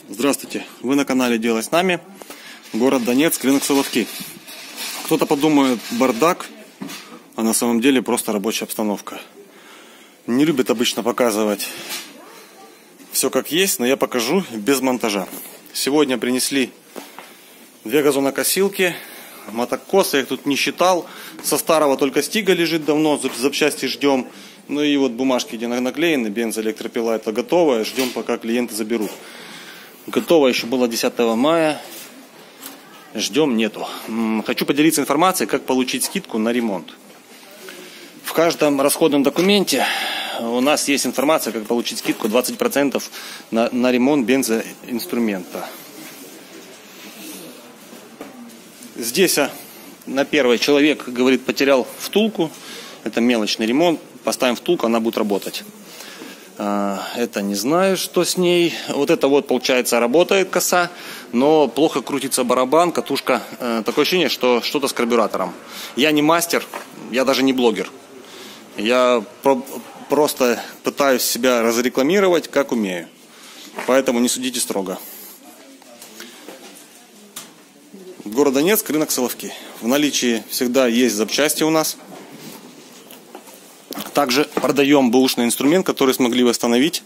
Здравствуйте, вы на канале Делай с нами, город Донецк, рынок Соловки. Кто-то подумает бардак, а на самом деле просто рабочая обстановка. Не любят обычно показывать все как есть, но я покажу без монтажа. Сегодня принесли 2 газонокосилки, мотокосы, я их тут не считал. Со старого только стига лежит давно, запчасти ждем. Ну и вот бумажки, где наклеены, бензоэлектропила, это готовая, ждем пока клиенты заберут. Готово еще было 10 мая. Ждем, нету. Хочу поделиться информацией, как получить скидку на ремонт. В каждом расходном документе у нас есть информация, как получить скидку 20% на ремонт бензоинструмента. Здесь на первый человек говорит, потерял втулку. Это мелочный ремонт. Поставим втулку, она будет работать. Это не знаю, что с ней. Вот это вот, получается, работает коса, но плохо крутится барабан, катушка. Такое ощущение, что что-то с карбюратором. Я не мастер, я даже не блогер. Я просто пытаюсь себя разрекламировать, как умею. Поэтому не судите строго. Город Донецк, рынок Соловки. В наличии всегда есть запчасти у нас. Также продаем бэушный инструмент, который смогли восстановить.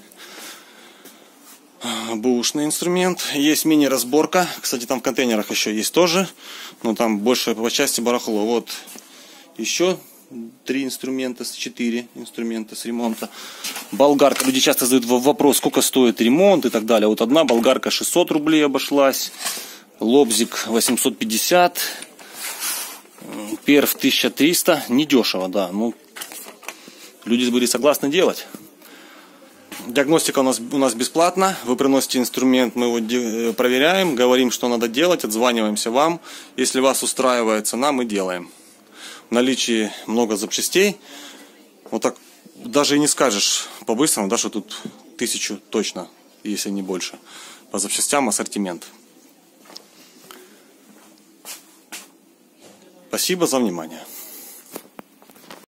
Бэушный инструмент. Есть мини-разборка. Кстати, там в контейнерах еще есть тоже. Но там больше по части барахло. Вот еще 4 инструмента с ремонта. Болгарка. Люди часто задают вопрос, сколько стоит ремонт и так далее. Вот одна болгарка 600 рублей обошлась. Лобзик 850. Перф 1300. Недешево, да. Ну, люди были согласны делать. Диагностика у нас бесплатна. Вы приносите инструмент, мы его проверяем, говорим, что надо делать, отзваниваемся вам. Если вас устраивает цена, мы делаем. В наличии много запчастей. Вот так даже и не скажешь по-быстрому, да, что тут 1000 точно, если не больше. По запчастям ассортимент. Спасибо за внимание.